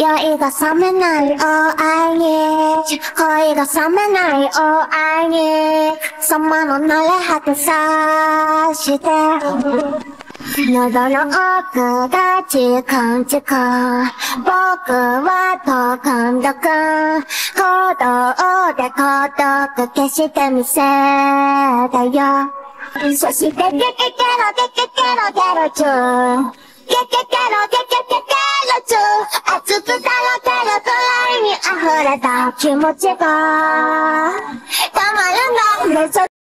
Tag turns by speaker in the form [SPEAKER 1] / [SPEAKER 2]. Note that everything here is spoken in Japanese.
[SPEAKER 1] 酔いが冷めない Oh I need 恋が冷めない Oh I need 様の慣れ果てさして喉の奥がチクンチクン僕はと今度くん行動で孤独消してみせたよそしてゲゲゲロゲゲゲロゲロチューゲゲゲロゲゲゲゲロチュー熱くたらけるくらいに溢れた気持ちがたまるんだ